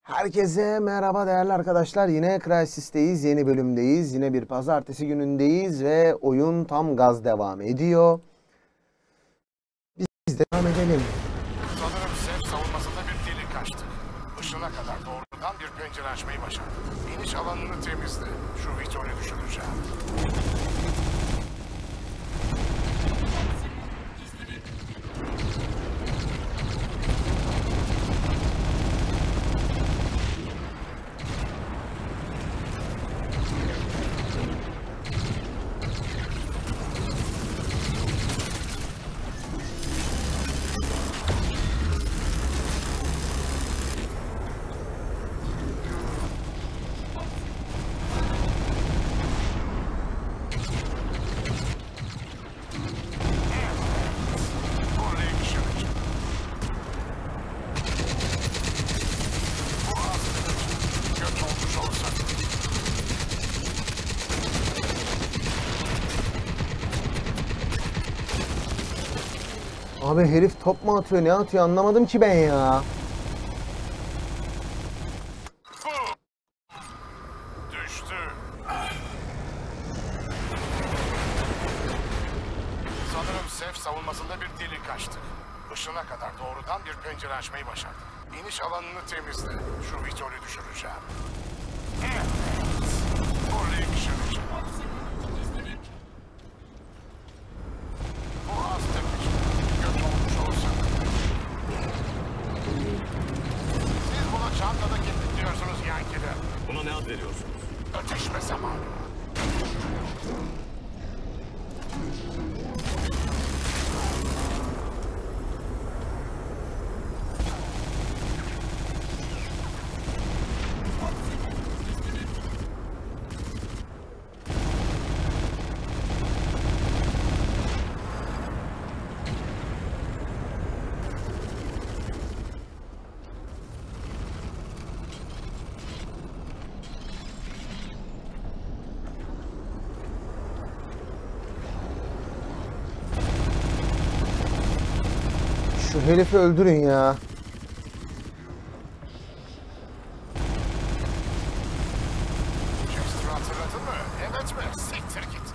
Herkese merhaba değerli arkadaşlar. Yine Crysis'teyiz. Yeni bölümdeyiz. Yine bir pazartesi günündeyiz ve oyun tam gaz devam ediyor. Biz devam edelim. Sanırım Sev savunmasında bir delik açtı. Işına kadar doğrudan bir pencere açmayı başardı. İniş alanını temizle. Şu Vitor'u düşüreceğim. Abi herif top mu atıyor, ne atıyor anlamadım ki ben ya. Düştü. Sanırım Sev savunmasında bir delik açtı. Işına kadar doğrudan bir pencere açmayı başardı. İniş alanını temizle. Şu Vitor'u düşüreceğim. Evet. Orayı düşüreceğim. Bu az tepki. Kötü olmuş olsa. Siz buna çantada kilitliyorsunuz Yankiler. Buna ne ad veriyorsunuz? Öteşme zamanı. Şu herifi öldürün ya. Chester'ı hatırladın mı? Evet mi? Siktir git.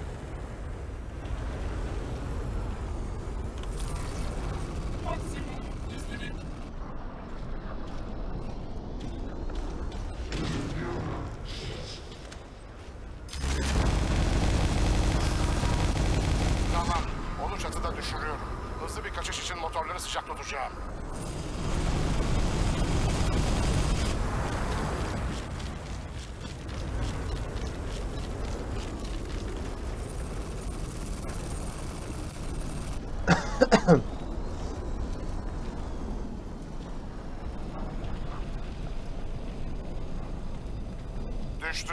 Tamam. Onu çatıda düşürüyorum. Hızlı bir kaçış için motorları sıcak tutacağım. Düştü.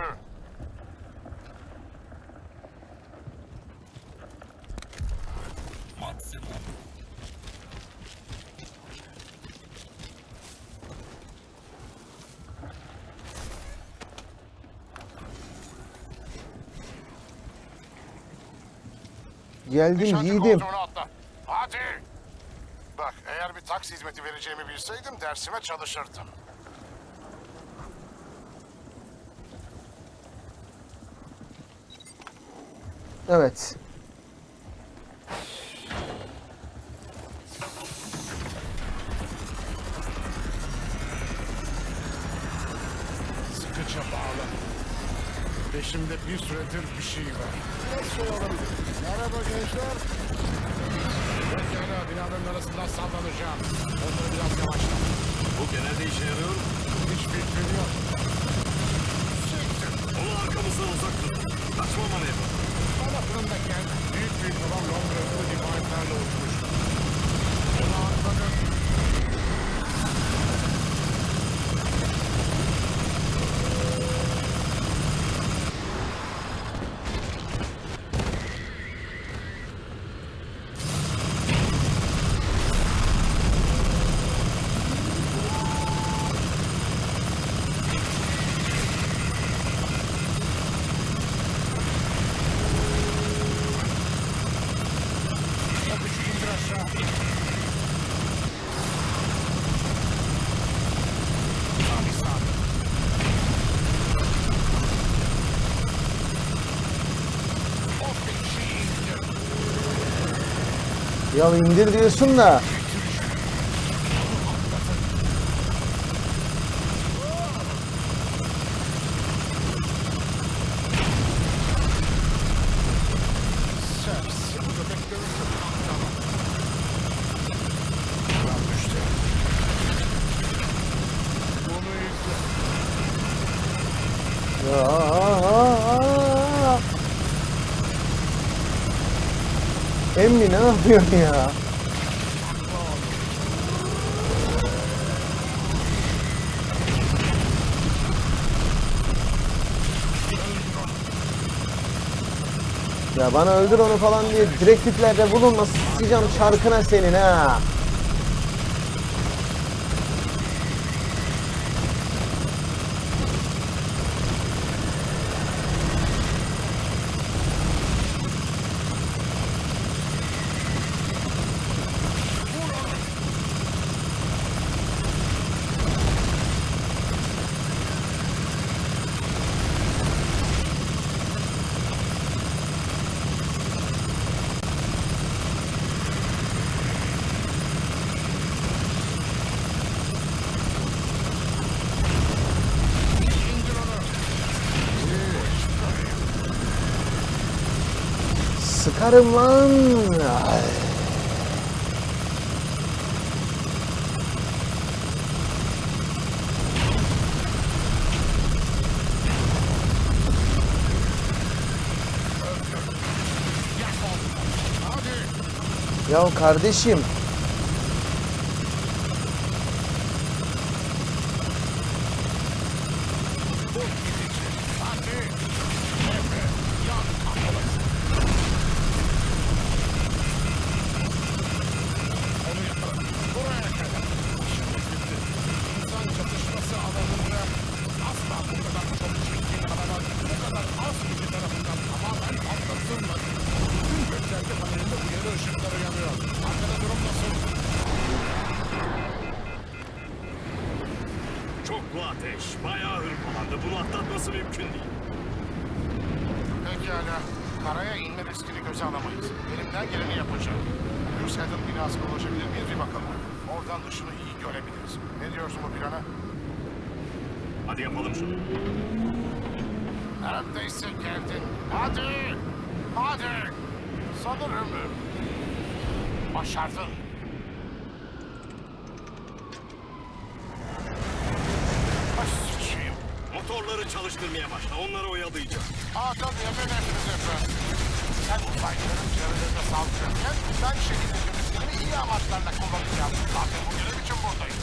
Geldim Nişancı yiğidim. koltuğuna atla. Hadi. Bak, eğer bir taksi hizmeti vereceğimi bilseydim dersime çalışırdım. Evet. Sıkıca bağlı. Peşimde bir süredir bir şey var. Biraz şey olabilir. Merhaba gençler. Pekala, binaların arasından sallanacağım. Onları biraz yavaşlat. Bu genelde işe yarıyor mu? Hiç fikrim yok. Siktir. Onu arkamızdan uzak tut. Kaçmama ne yapalım? Bana fırındayken büyük bir babam Londra'da divayetlerle uçmuştu. Onu atladım. Ya indir diyorsun da. Ya. Emmi ne yapıyorsun ya? Ya bana öldür onu falan diye direktiflerde bulunma, sıçacağım çarkına senin ha. Sıkarım lan. Ay. Ya kardeşim. Çoklu ateş. Bayağı hırpalandı. Bunu atlatması mümkün değil. Pekala. Karaya inme riskini göze alamayız. Elimden geleni yapacağım. Hüsnet'in binasına ulaşabilir miyiz bir bakalım. Oradan dışını iyi görebiliriz. Ne diyorsun bu plana? Hadi yapalım şunu. Neredeyse geldin. Hadi! Hadi! Sanırım başardın. Ay sıçayım. Motorları çalıştırmaya başla. Onları oyalayacağız. Tabii emredersiniz efendim. Sen uzaylıların çevrelerine saldırırken ben şehir hükümetlerini iyi amaçlarla kullanacağım. Zaten bu görev için buradayım.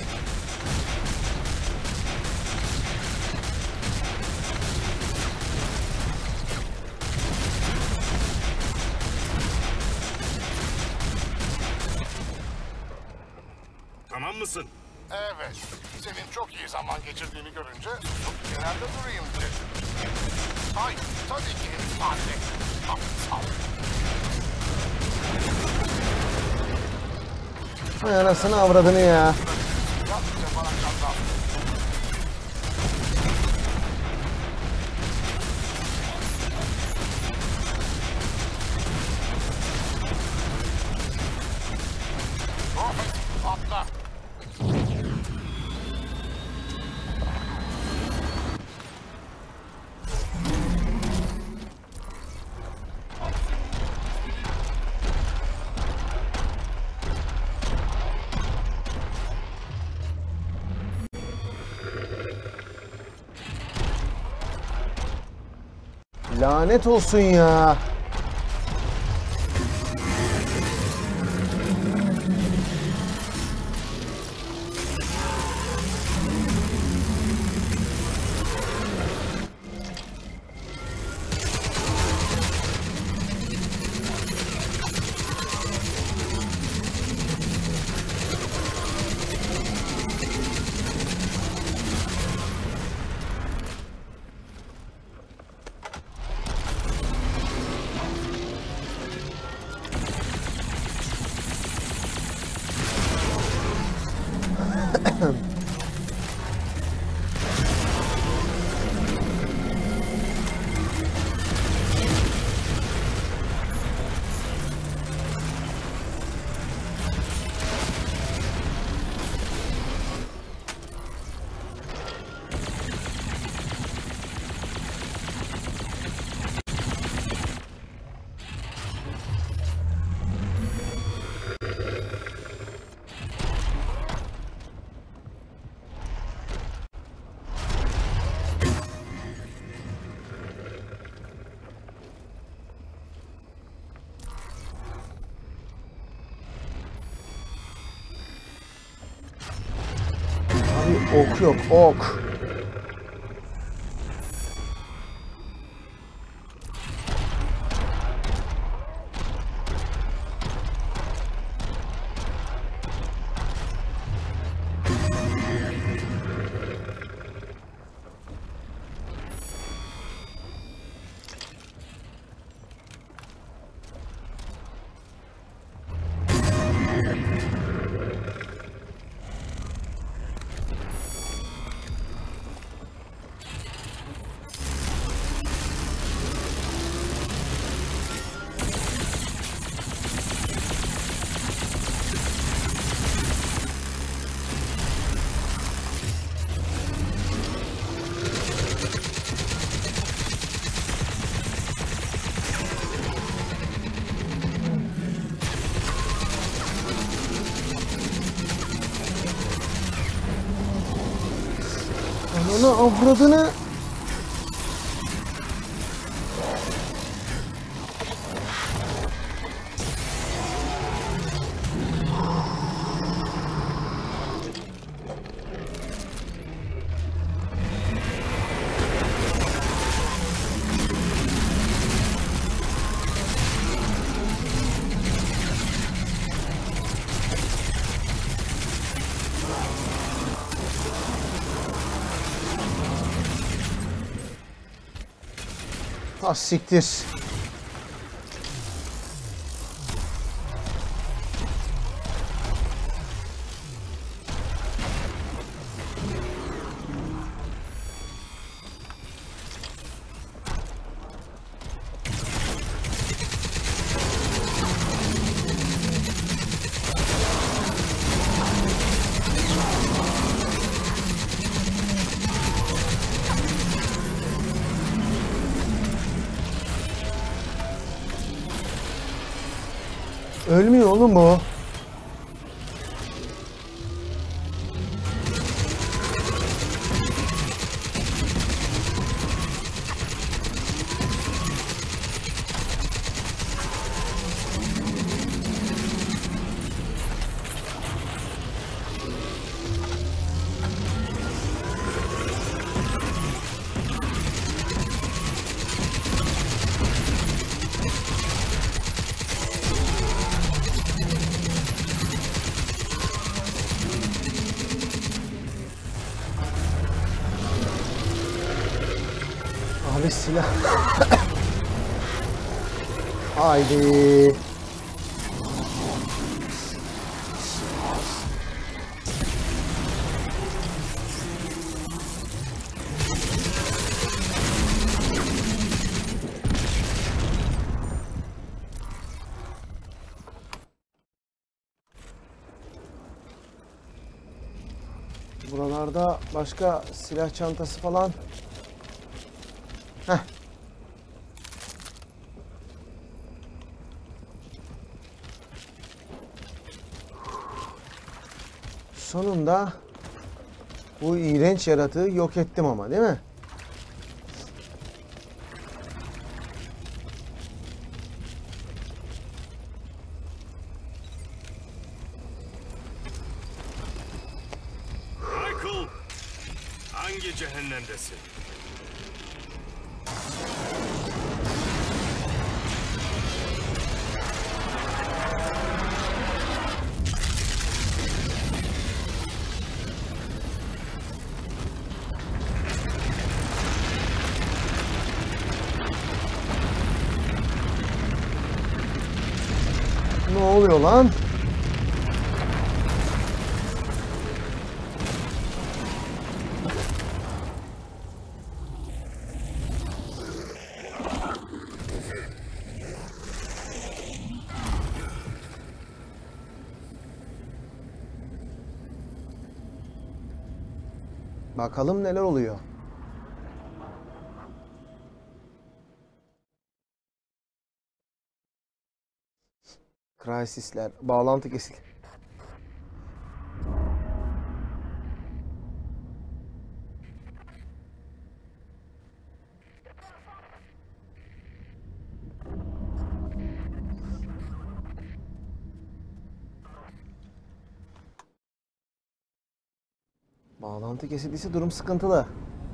Tamam mısın? Evet. Senin çok iyi zaman geçirdiğini görünce susup kenarda durayım dedim. Hayır, tabii ki madde. Aptal. Hay anasını avradını ya. Yalnızca bana kazan. Rofet, atla. Lanet olsun ya. Ok yok, ok. Ananı avradını. Ah siktir. Ölmüyor oğlum bu. Abi silah. Haydi. Buralarda başka silah çantası falan. Heh. Sonunda bu iğrenç yaratığı yok ettim ama, değil mi? Michael! Hangi cehennemdesin? Ne oluyor lan? Bakalım neler oluyor. Crysis'ler, bağlantı kesildi. Bağlantı kesildiyse durum sıkıntılı.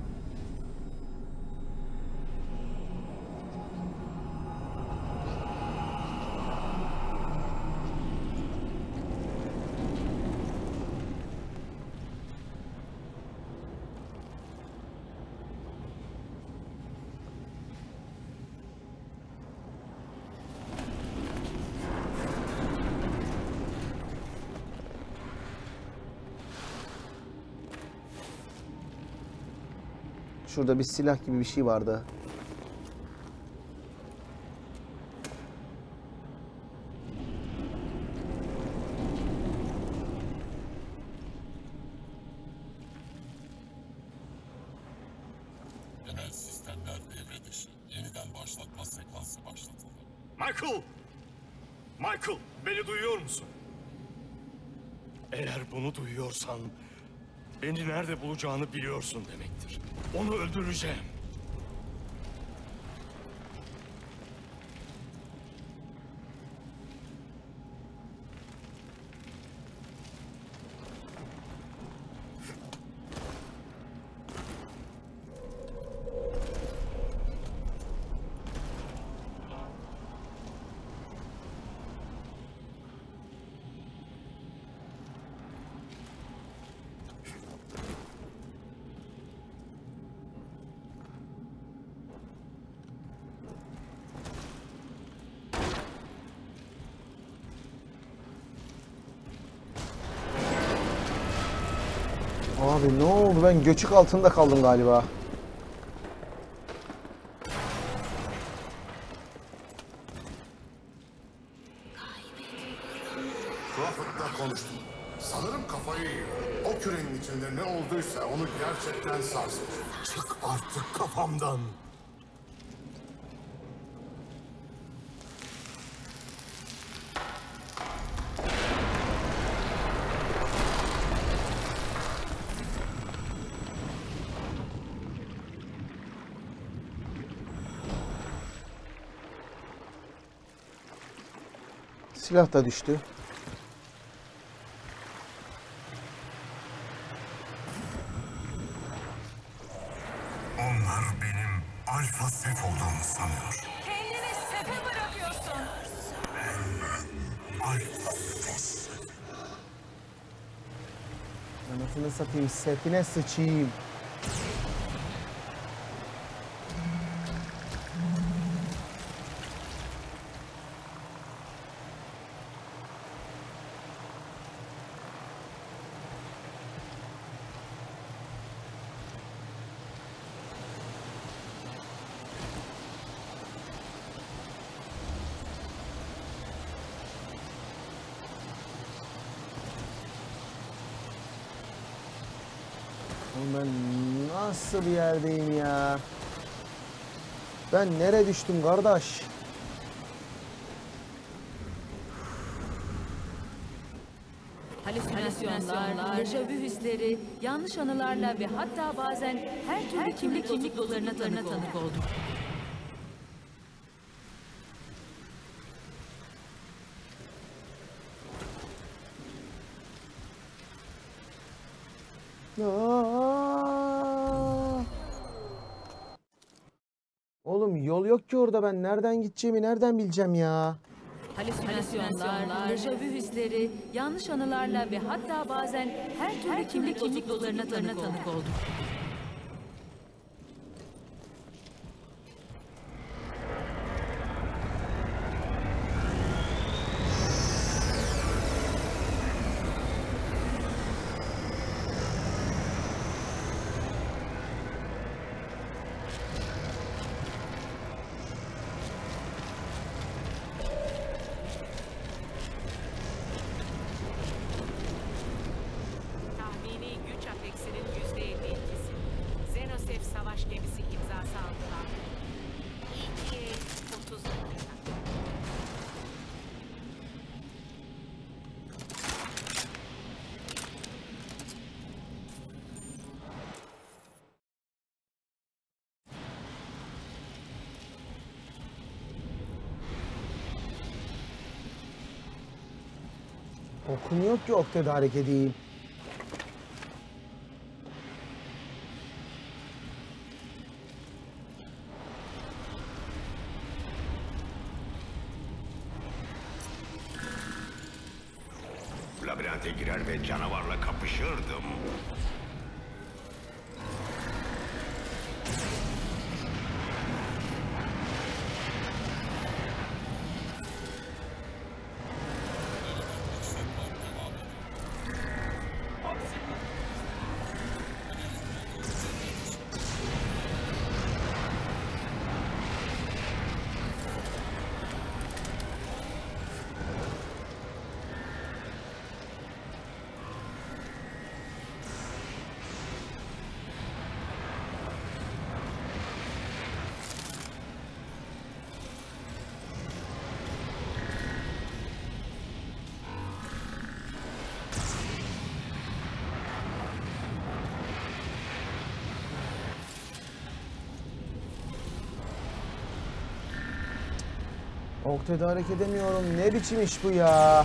Şurada bir silah gibi bir şey vardı. Genel sistemler devre dışı. Yeniden başlatma sekansı başlatıldı. Michael! Michael, beni duyuyor musun? Eğer bunu duyuyorsan, beni nerede bulacağını biliyorsun demektir. Onu öldüreceğim. Abi ne oldu? Ben göçük altında kaldım galiba. Crawford'la konuştum. Sanırım kafayı yiyor. O kürenin içinde ne olduysa onu gerçekten sarsın. Çık artık kafamdan. Silah da düştü. Onlar benim Alfa Sef olduğumu sanıyor. Kendini sefe bırakıyorsun. Alfa Sef. Anasını satayım, setine sıçayım. Oğlum ben nasıl bir yerdeyim ya? Ben nereye düştüm kardeş? Halüsinasyonlar, dejavu hisleri, yanlış anılarla ve hatta bazen her türlü kimlik bozukluklarına tanık olduk. Aa! Oğlum yol yok ki orada, ben nereden gideceğimi nereden bileceğim ya? Halüsinasyonlar, dejavu hisleri, yanlış anılarla ve hatta bazen her türlü kimlik bozukluklarına tanık olduk. Tahmini güç apeksinin %52'si. Xenosef savaş gemisi imzası aldılar. ETA 30 dakika. Okum yok ki ok tedarik edeyim. labirente girer ve canavarla kapışırdım. Ok tedarik edemiyorum. Ne biçim iş bu ya?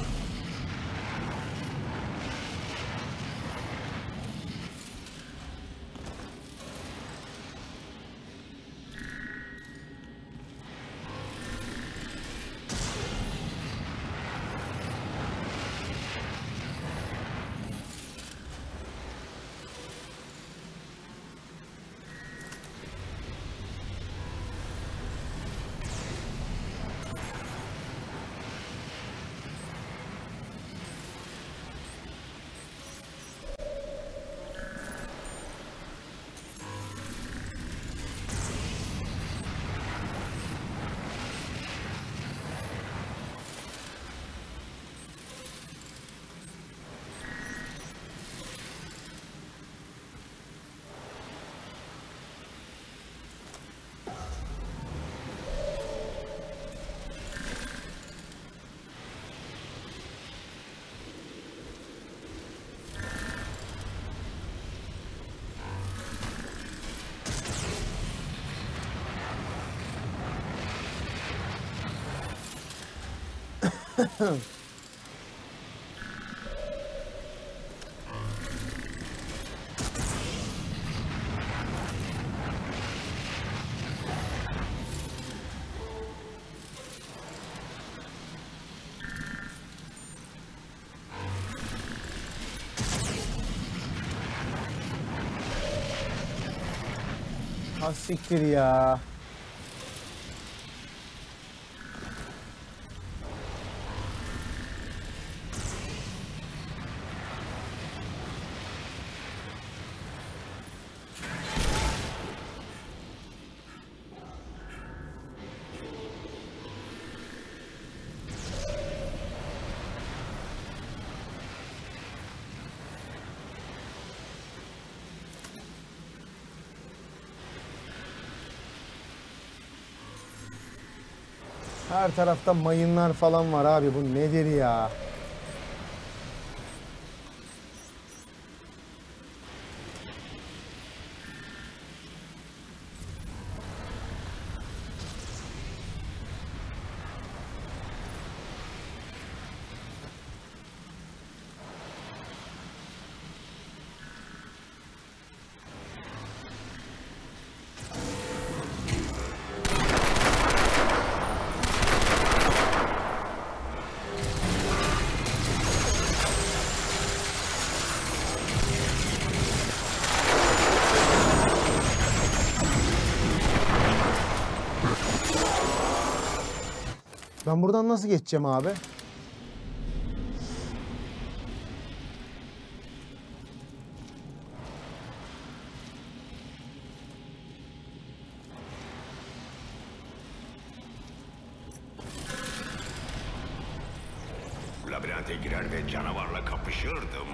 Ha siktir ya. Her tarafta mayınlar falan var abi. Bu nedir ya? Ben buradan nasıl geçeceğim abi? Labirente girer ve canavarla kapışırdım.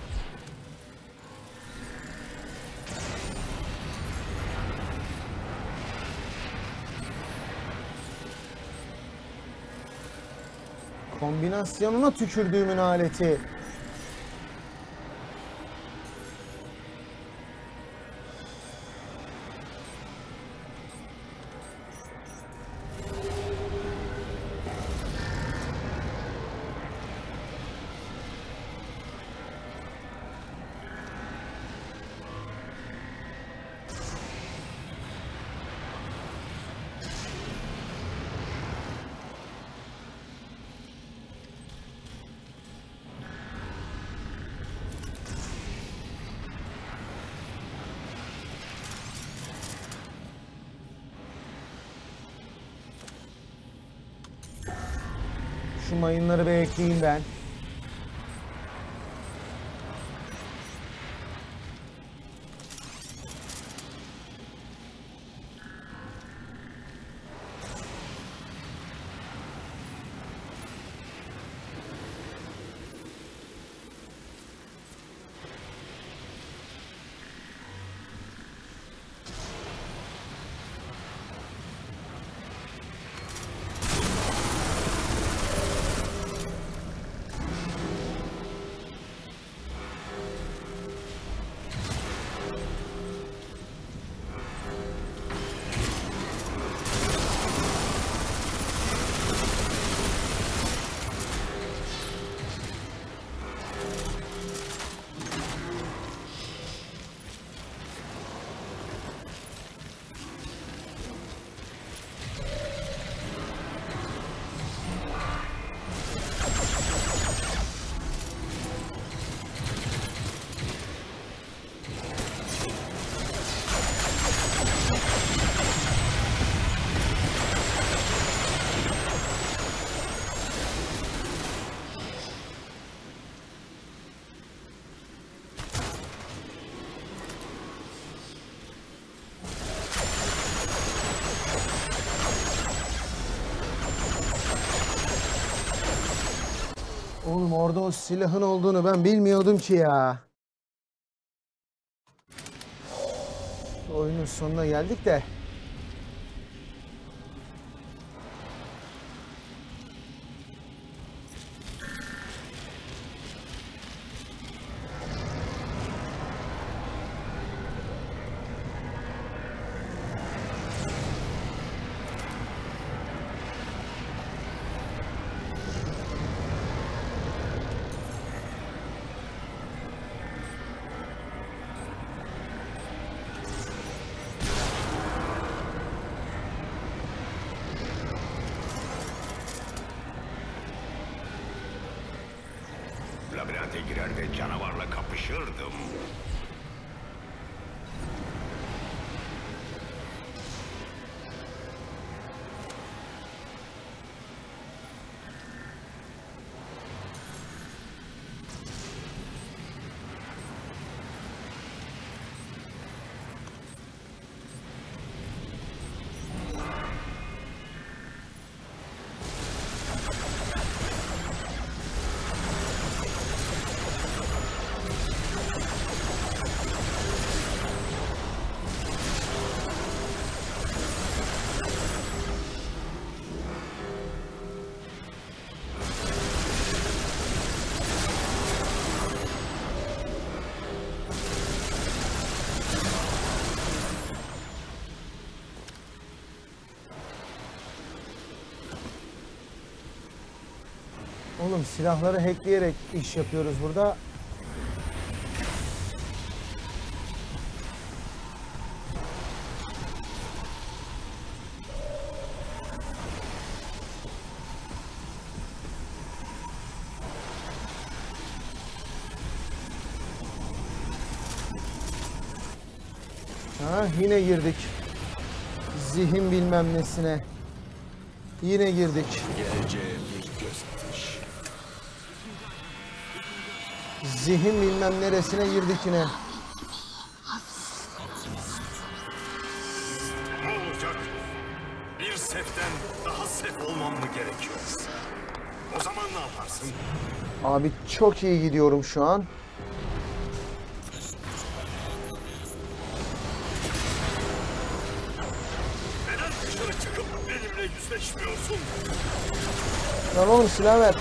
Kombinasyonuna tükürdüğümün aleti. Şu mayınları bir ekleyeyim ben. Oğlum orada o silahın olduğunu ben bilmiyordum ki ya. Oyunun sonuna geldik de. Labirente girer ve canavarla kapışırdım. Oğlum silahları hackleyerek iş yapıyoruz burada. Ha, yine girdik. Zihin bilmem nesine. Yine girdik. Geleceğe bir göz atış. Zihin bilmem neresine girdik yine. Ne olacak? Bir seften daha sef olmam mı gerekiyor? O zaman ne yaparsın? Abi çok iyi gidiyorum şu an. Neden dışarı çıkıp benimle yüzleşmiyorsun? Lan oğlum silah ver.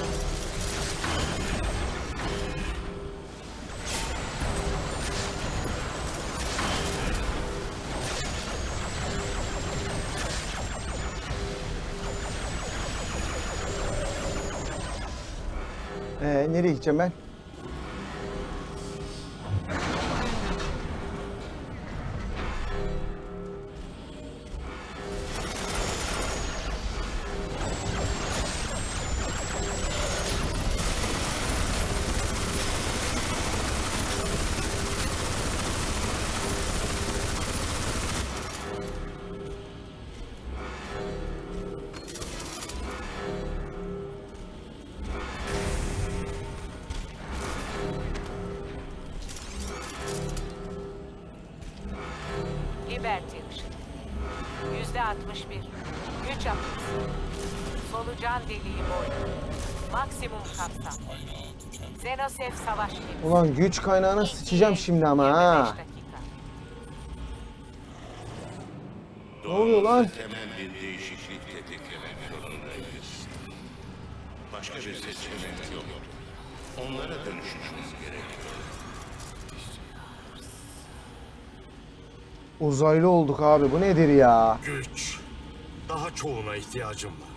Nereye gideceğim ben? Liberty ışını. %61. Güç akısı. Solucan deliği boyu. Maksimum kapsam. Xenosef savaş gemisi. Ulan güç kaynağına sıçacağım şimdi ama 25 ha. dakika. Ne oluyor lan? Temel bir değişiklik tetiklemek zorundayız. Başka bir seçenek yok. Onlara dönüşmemiz gerekiyor. Uzaylı olduk abi. Bu nedir ya? Güç. Daha çoğuna ihtiyacım var.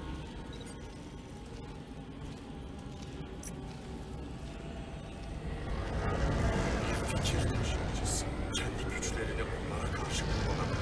Bir fikir taşıyıcısı. Kendi güçlerini onlara karşı kullanabilir.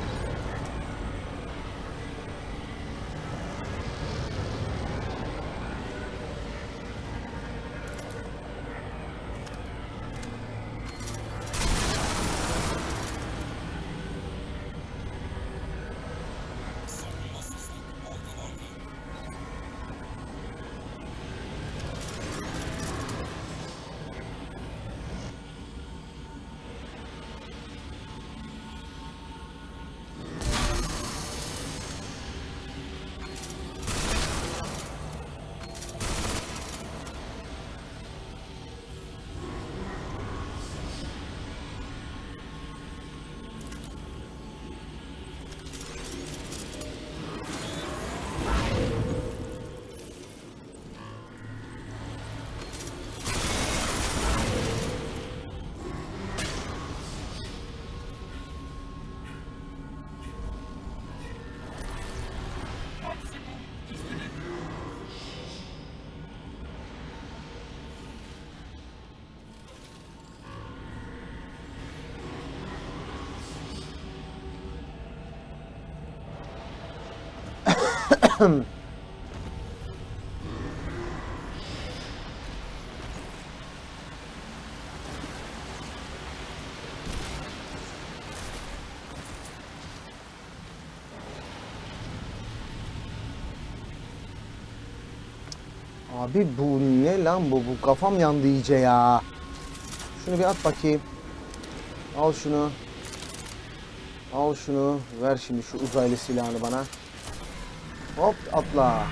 Abi bu ne lan bu? Bu kafam yandı iyice ya. Şunu bir at bakayım. Al şunu. Al şunu. Ver şimdi şu uzaylı silahını bana. Hop atla.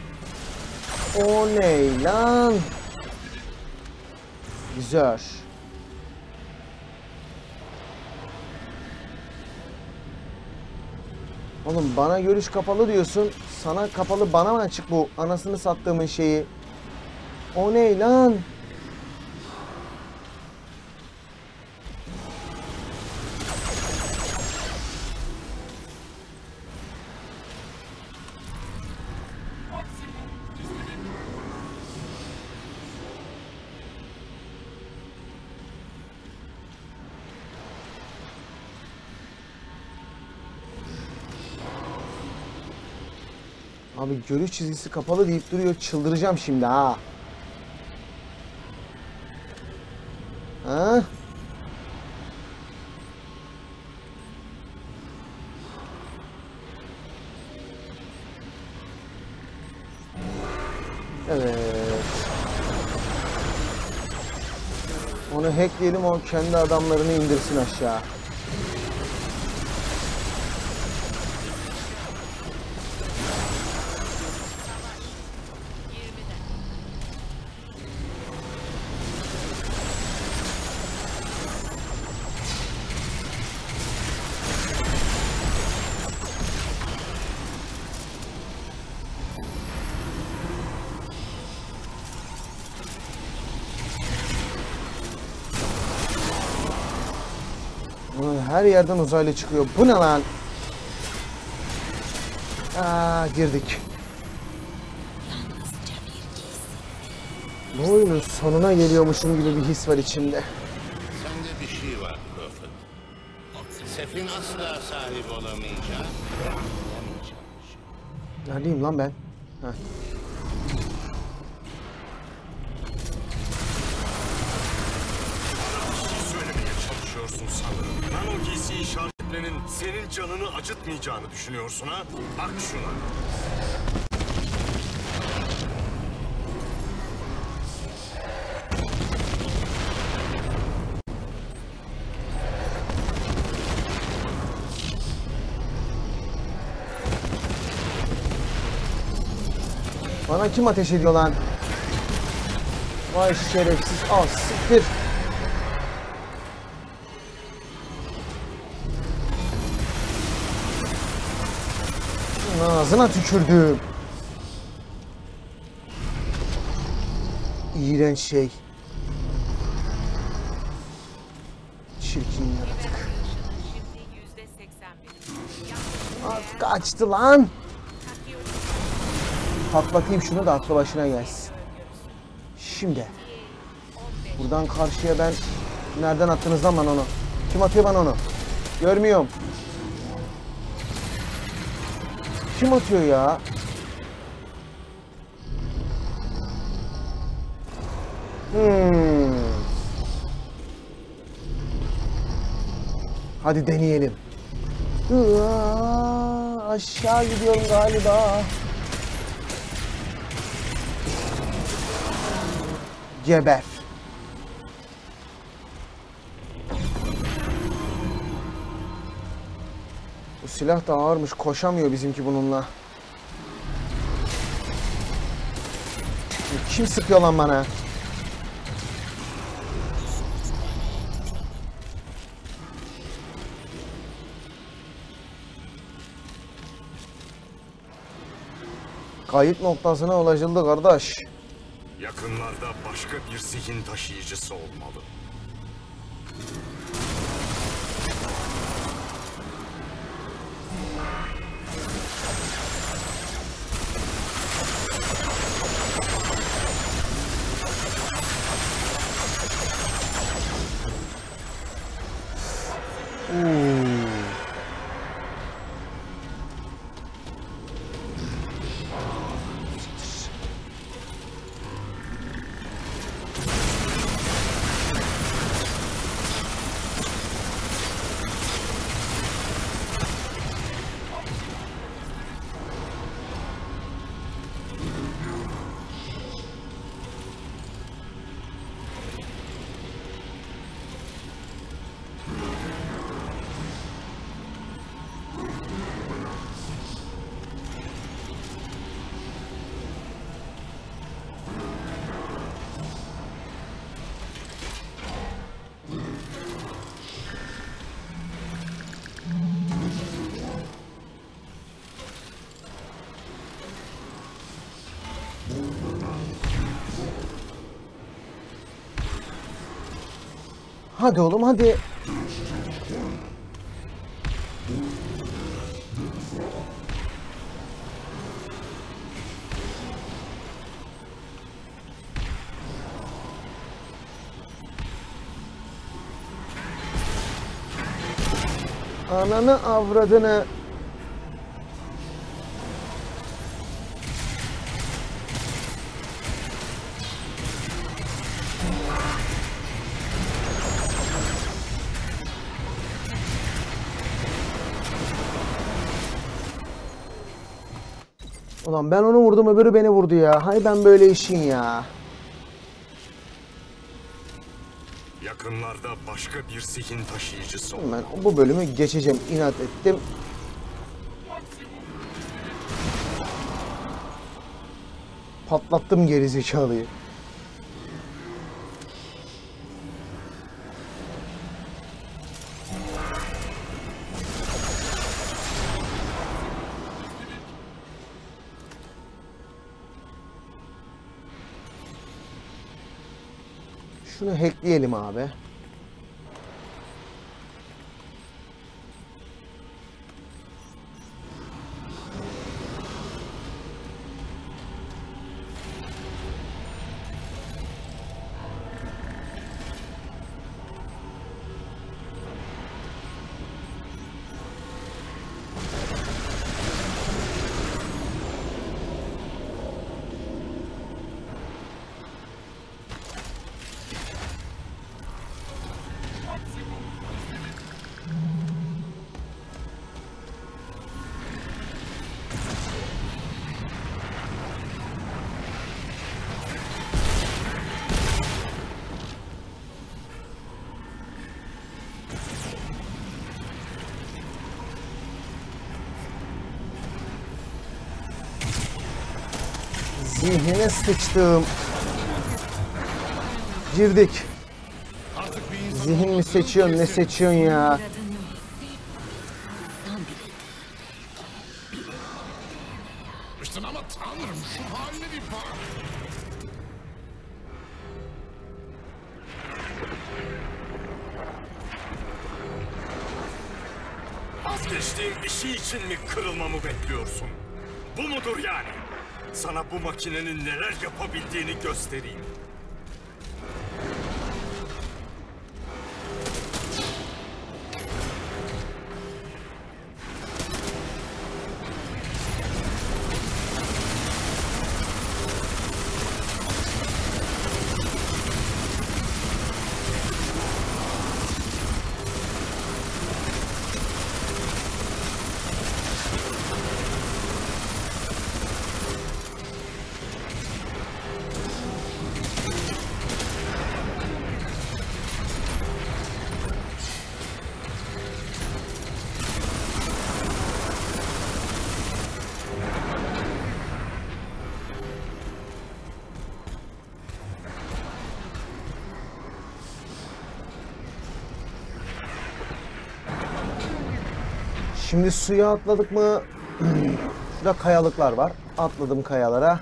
O ne lan? Güzel. Oğlum bana görüş kapalı diyorsun. Sana kapalı, bana mı açık bu anasını sattığımın şeyi? O ne lan? Abi görüş çizgisi kapalı deyip duruyor. Çıldıracağım şimdi ha. Ha? Evet. Onu hackleyelim, o kendi adamlarını indirsin aşağı. Her yerden uzaylı çıkıyor. Bu ne lan? Aa, girdik. Bu oyunun sonuna geliyormuşum gibi bir his var içimde. Sende bir şey var Prophet. Sef'in asla sahip olamayacağı, olamayacak bir şey. Neredeyim lan ben? Heh. Söylemeye çalışıyorsun sanırım. Nano giysi işaretlerinin senin canını acıtmayacağını düşünüyorsun ha? Bak şuna. Bana kim ateş ediyor lan? Vay şerefsiz. Al siktir. Ağzına tükürdüm. İğrenç şey. Çirkin yaratık. Az kaçtı lan. Patlatayım şunu da aklı başına gelsin. Şimdi. Buradan karşıya ben... Nereden attınız lan bana onu? Kim atıyor bana onu? Görmüyorum. Kim atıyor ya? Hadi deneyelim. Aşağı gidiyorum galiba. Geber. Bu silah da ağırmış. Koşamıyor bizimki bununla. Kim sıkıyor lan bana? Kayıt noktasına ulaşıldı kardeş. Yakınlarda başka bir zihin taşıyıcısı olmalı. Hadi oğlum hadi. Ananı avradını. Ulan ben onu vurdum, öbürü beni vurdu ya. Hay ben böyle işin ya. Yakınlarda başka bir zihin taşıyıcısı olmalı. Ben bu bölümü geçeceğim. İnat ettim. Patlattım gerizekalıyı. Şunu hackleyelim abi. Zihnine sıçtım. Girdik. Zihin mi seçiyorsun, ne seçiyorsun ya? Ama tanrım şu haline bir bak. Vazgeçtiğin bir şey için mi kırılmamı bekliyorsun? Bu mudur yani? Sana bu makinenin neler yapabildiğini göstereyim. Şimdi suya atladık mı? Şurada kayalıklar var. Atladım kayalara.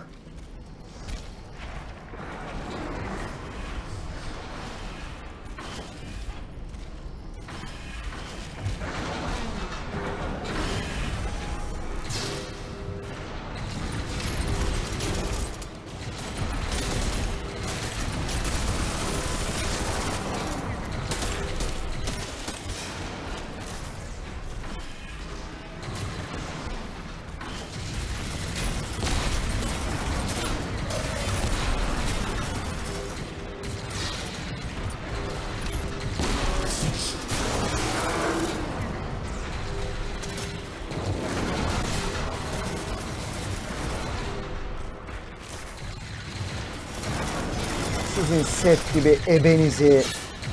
Sizin Seth gibi ebenizi.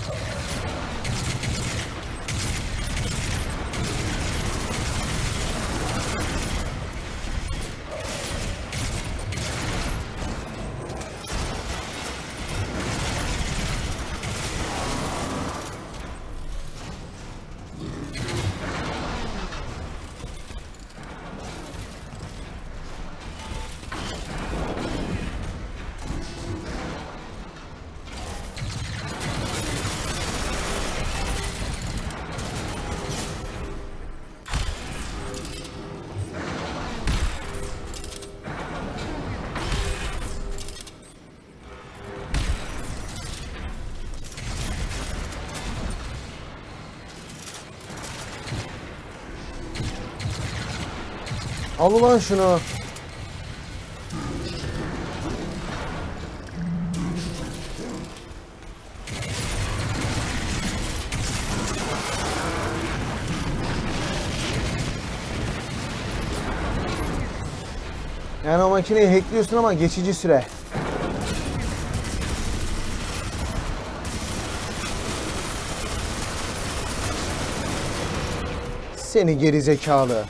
Al ulan şunu. Yani o makineyi hackliyorsun ama geçici süre. Seni gerizekalı.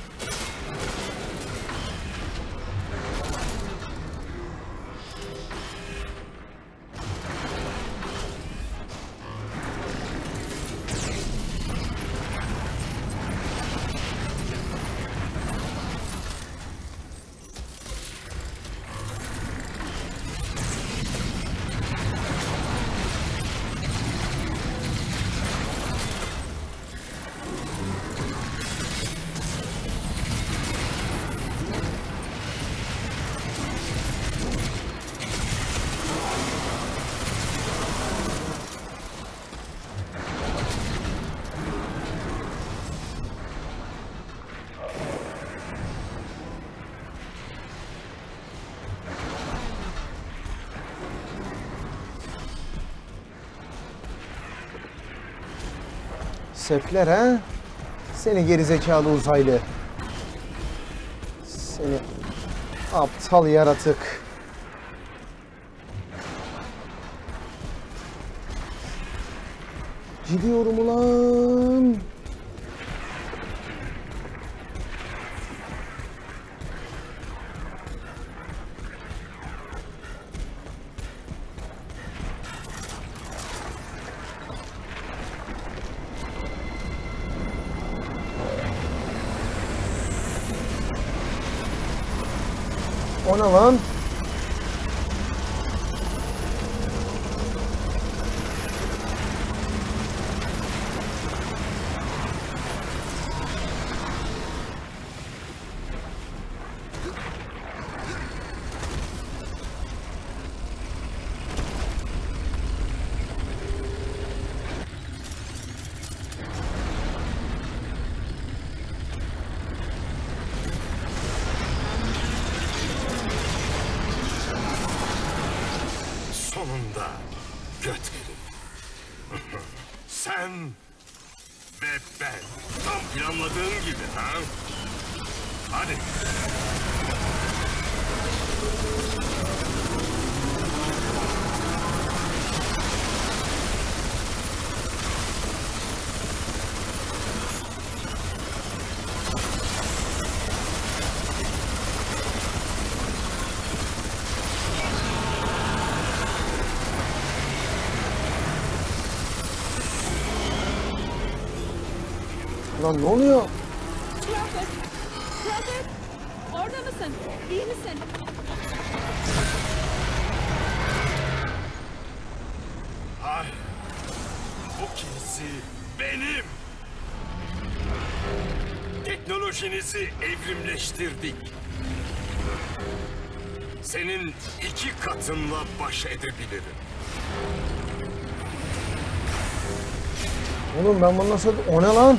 Sefler ha? Seni gerizekalı uzaylı. Seni aptal yaratık. Gidiyorum ulan. O ne lan? Sonunda göt herif. Sen ve ben. Tam planladığın gibi ha? Hadi. Lan ne oluyor? Crawford! Crawford! Orada mısın? İyi misin? Hayır. Bu kilisi benim. Teknolojinizi evrimleştirdik. Senin 2 katınla baş edebilirim. Oğlum ben bunu nasıl... O ne lan?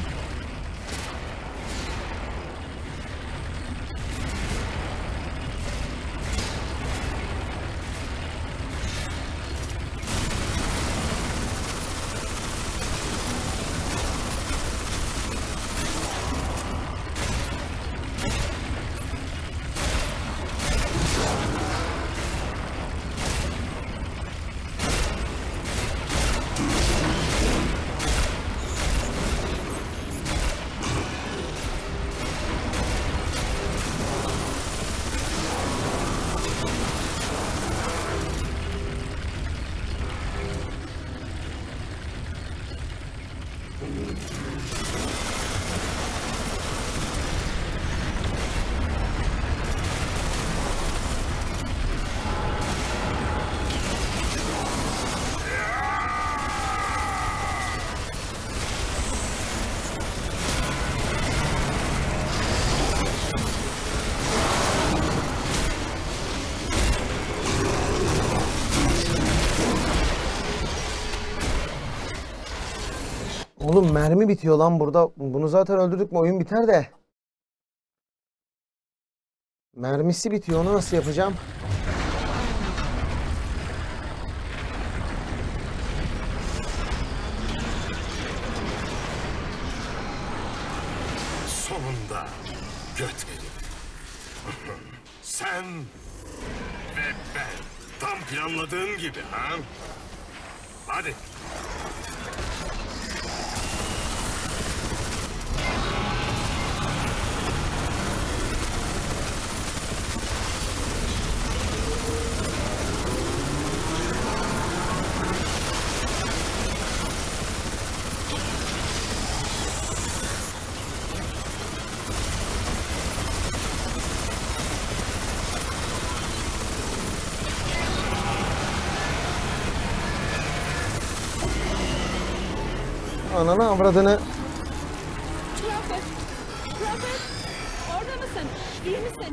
Oğlum mermi bitiyor lan burada. Bunu zaten öldürdük mü oyun biter de. Mermisi bitiyor. Onu nasıl yapacağım? Sonunda göt herif. Sen ve ben. Tam planladığın gibi ha? Hadi. Ananı avradını. Crawford! Crawford! Orada mısın? İyi misin?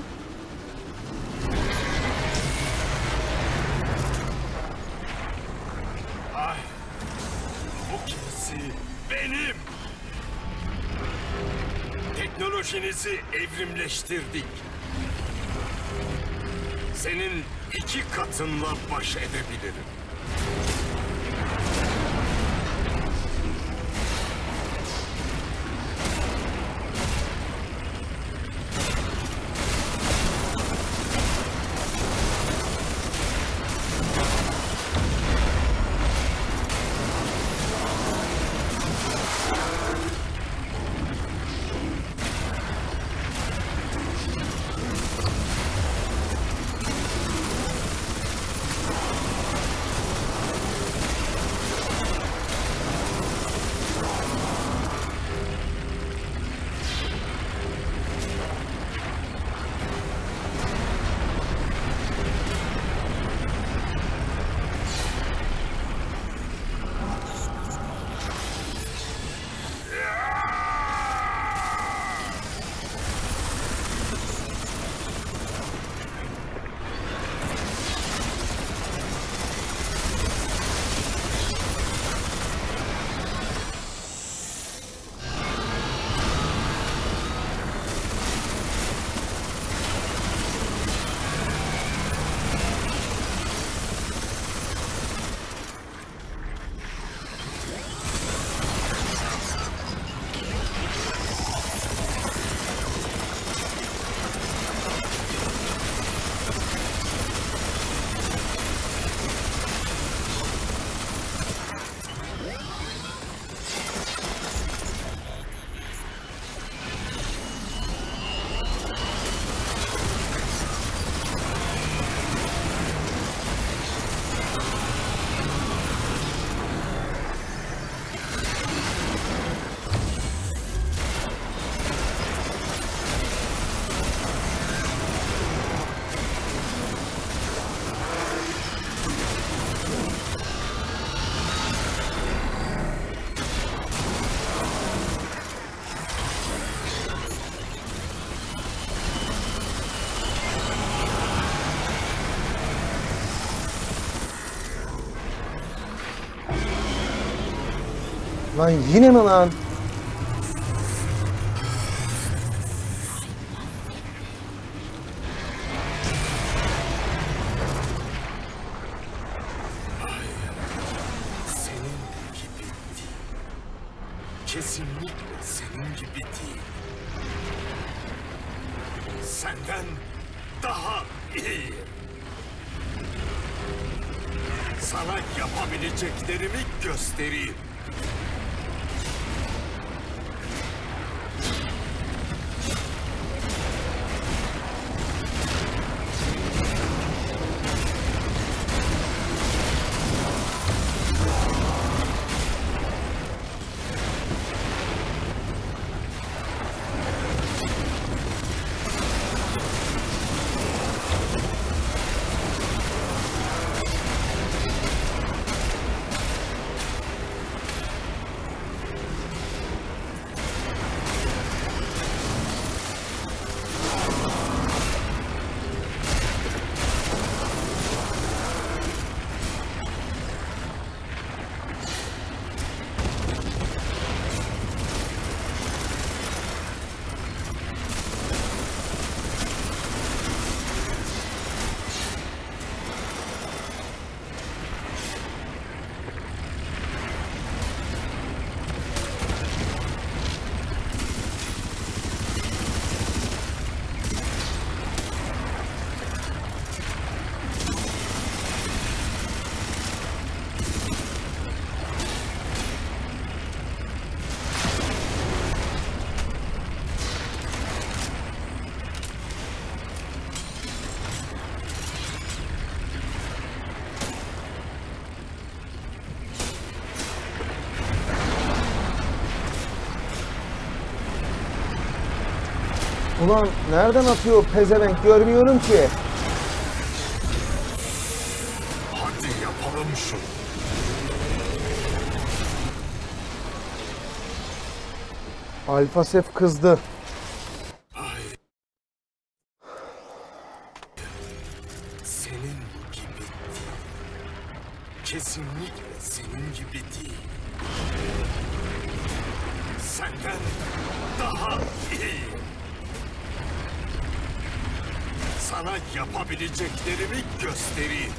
Ay, bu kilisi benim. Teknolojinizi evrimleştirdik. Senin 2 katınla baş edebilirim. Lan yine mi lan? Senin gibi değil. Kesinlikle senin gibi değil. Senden daha iyi. Sana yapabileceklerimi göstereyim. Ulan nereden atıyor pezevenk görmüyorum ki. Hadi yapalım şunu. Alfa Sef kızdı. Senin gibi değil. Kesinlikle senin gibi değil. Senden daha iyi. Sana yapabileceklerimi göstereyim.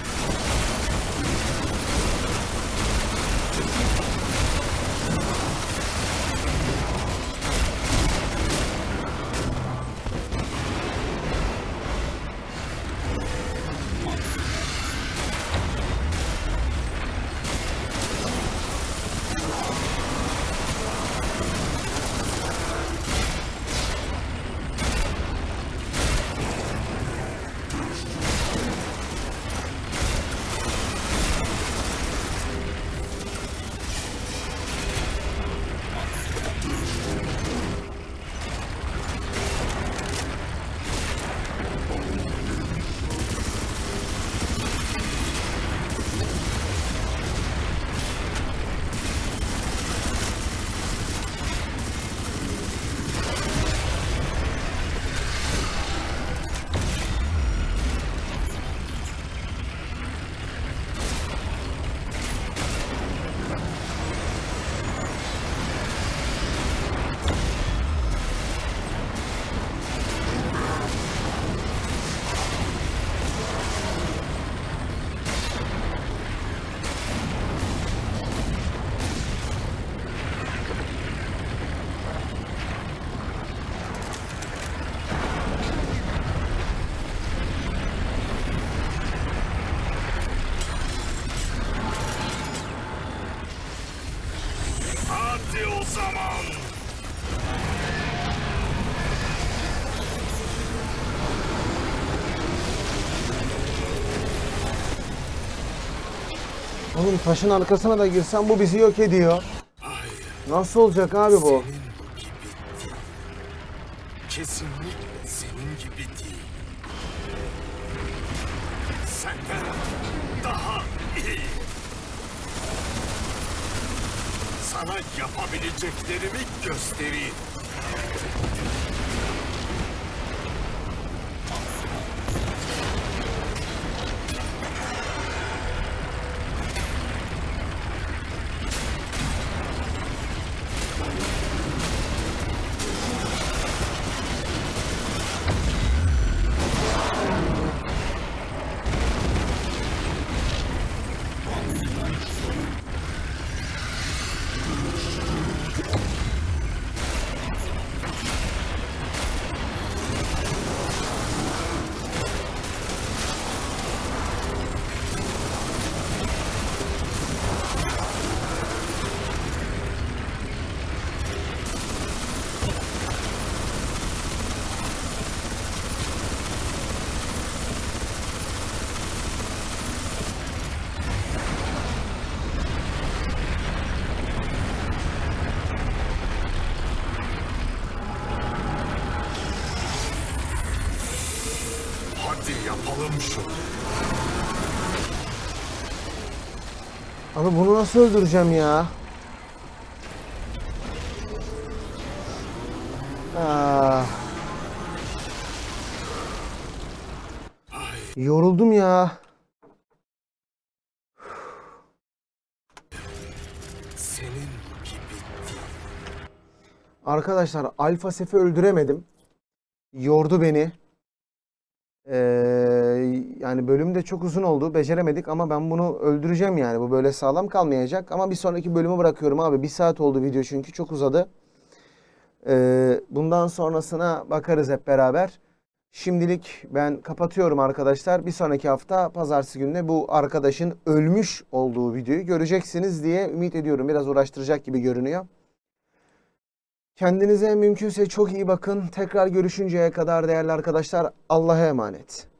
Hadi o zaman. Oğlum taşın arkasına da girsem bu bizi yok ediyor. Nasıl olacak abi bu? Senin gibi değil. Kesinlikle senin gibi değil. Senden daha iyi. Sana yapabileceklerimi göstereyim. Yapalım şunu. Abi bunu nasıl öldüreceğim ya? Yoruldum ya. Senin gibi değil. Arkadaşlar Alfa Sef'i öldüremedim. Yordu beni. Yani bölüm de çok uzun oldu. Beceremedik ama ben bunu öldüreceğim yani. Bu böyle sağlam kalmayacak. Ama bir sonraki bölümü bırakıyorum abi. 1 saat oldu video çünkü çok uzadı. Bundan sonrasına bakarız hep beraber. Şimdilik ben kapatıyorum arkadaşlar. Bir sonraki hafta pazartesi gününe bu arkadaşın ölmüş olduğu videoyu göreceksiniz diye ümit ediyorum. Biraz uğraştıracak gibi görünüyor. Kendinize mümkünse çok iyi bakın. Tekrar görüşünceye kadar değerli arkadaşlar Allah'a emanet.